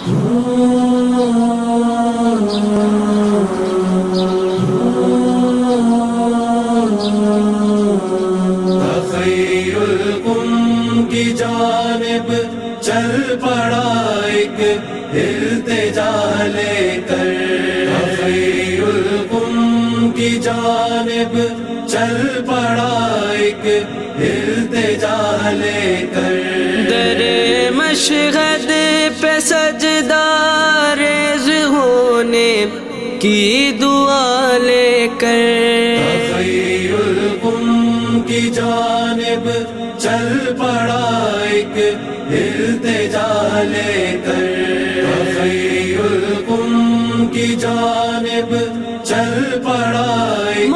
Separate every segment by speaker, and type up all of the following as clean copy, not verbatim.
Speaker 1: تخیل کی جانب چل پڑا ایک التجا لے کر، تخیل کی جانب چل پڑا ایک التجا لے کر،
Speaker 2: در مشہد پہ سجدہ ریز ہونے کی دعا لے کر،
Speaker 1: تخیل کی جانب چل پڑا ایک التجا لے کر، تخیل کی جانب چل پڑا ایک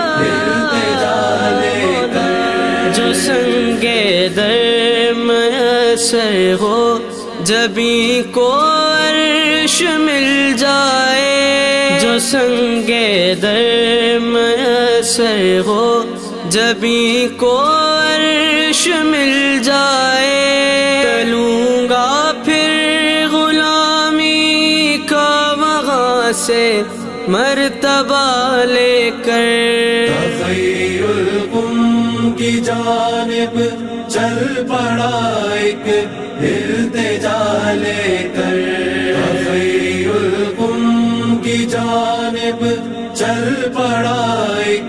Speaker 1: التجا لے کر،
Speaker 2: جو سنگ در میسر ہو جبیں کو عرش مل جائے، جو سنگ در میسر ہو جبیں کو عرش مل جائے، تلوں گا پھر غلامی کا وہاں سے مرتبہ لے کر،
Speaker 1: تخیل کی جانب چل پڑا ایک التجا لے کر، تخیل کی جانب چل پڑا ایک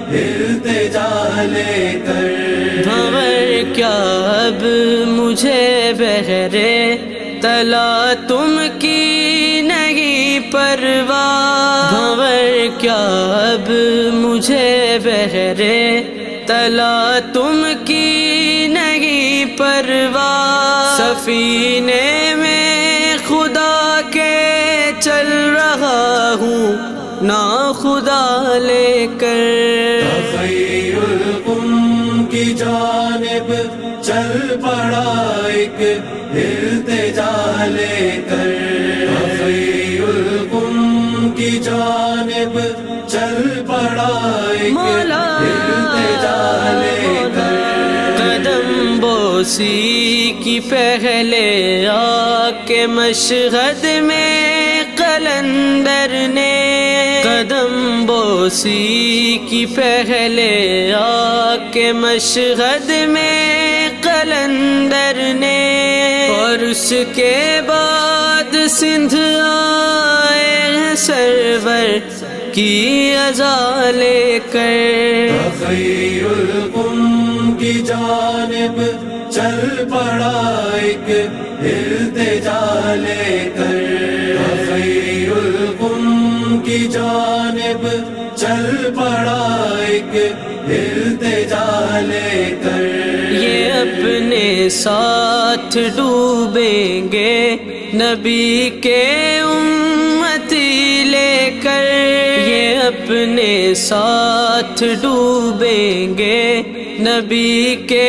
Speaker 1: التجا لے کر،
Speaker 2: بھنور کیا اب مجھے بہرے تلا تم کی نہیں پرواہ، بھنور کیا اب مجھے بہرے تلا تم کی نہیں پرواہ، سفینے میں خدا کے چل رہا ہوں نا خدا لے کر،
Speaker 1: تخیل کی جانب چل پڑا ایک التجا لے کر، تخیل کی جانب چل پڑا ایک التجا لے کر،
Speaker 2: قدم بوسی کی پہلے آ کے مشہد میں قلندر نے، قدم بوسی کی پہلے آ کے مشہد میں قلندر نے، اور اس کے بعد سندھ آئے ہیں سرور کی عزا لے کر،
Speaker 1: تخیل کی جانب چل پڑا ایک التجا لے کر، تخیل کی جانب چل پڑا ایک التجا لے کر،
Speaker 2: یہ اپنے ساتھ ڈوبیں گے نبی کے امتی لے کر، یہ اپنے ساتھ ڈوبیں گے نبی کے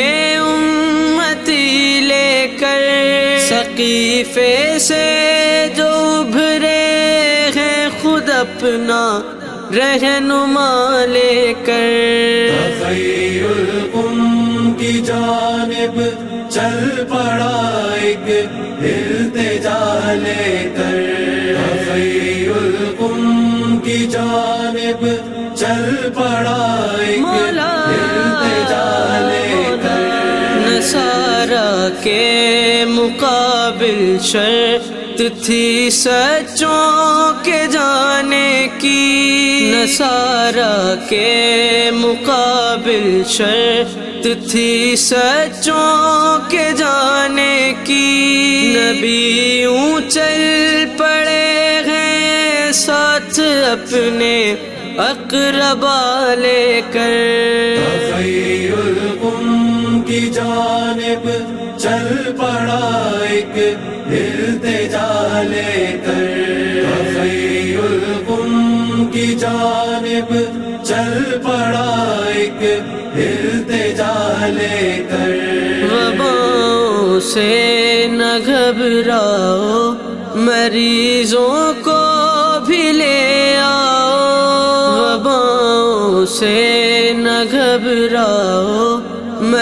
Speaker 2: امتی لے کر، سقیفے سے جو ابھرے ہیں خود اپنا رہنما لے کر،
Speaker 1: تخیل کی جانب چل پڑا ایک التجا لے کر، تخیل کی جانب چل پڑا ایک التجا لے کر،
Speaker 2: نصارہ کے مقابل شرط تھی سچوں کے جانے کی، نصارہ کے مقابل شرط تھی سچوں کے جانے کی، نبی یوں چل پڑے ہیں ساتھ اپنے اقربا لے کر،
Speaker 1: تخیل کی جانب چل پڑا ایک التجا لے کر، تخیل کی جانب چل پڑا ایک التجا لے کر،
Speaker 2: وباؤں سے نہ گھبراؤ مریضوں کو بھی لے آؤ، وباؤں سے نہ گھبراؤ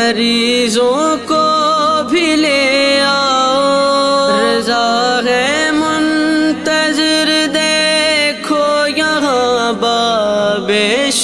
Speaker 2: مریضوں کو بھی لے آؤ، رضا ہے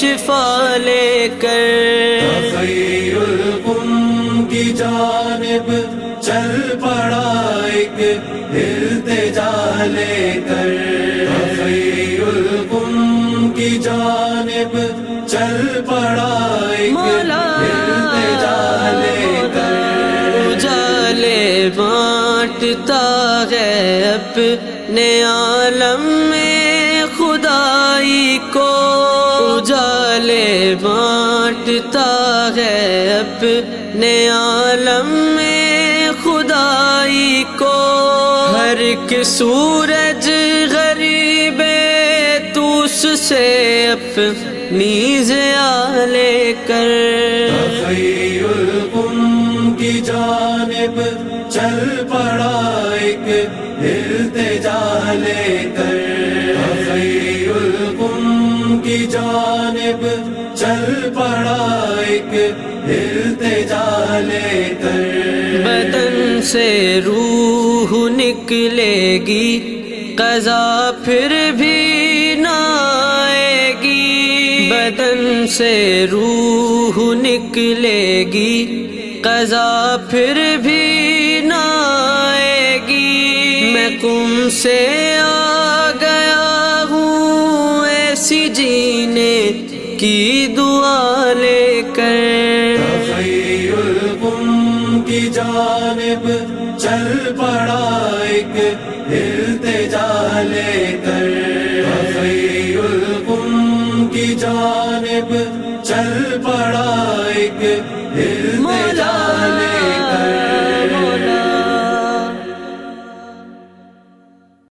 Speaker 2: شفا لے کر،
Speaker 1: تخی القم کی جانب چل پڑا ایک التجا لے کر، تخی القم کی جانب چل پڑا ایک التجا لے کر،
Speaker 2: اجالے بانٹتا ہے اپنے عالم میں خدائی کو، اجالے بانٹتا ہے اپنے عالم میں خدائی کو، ہر ایک سورج غریب توس سے اپنی ضیاء لے کر،
Speaker 1: تخی القم کی جانب چل پڑا ایک التجا لے کر، تخی القم کی جانب چل پڑا ایک التجا لے کر،
Speaker 2: بدن سے روح نکلے گی قضا پھر بھی نہ آئے گی، بدن سے روح نکلے گی قضا پھر بھی نہ آئے گی، میں قم سے آ گیا ہوں ایسی جینے کی دعا لے کر،
Speaker 1: تخی القم کی جانب چل پڑا ایک التجا لے کر، تخی القم کی جانب چل پڑا ایک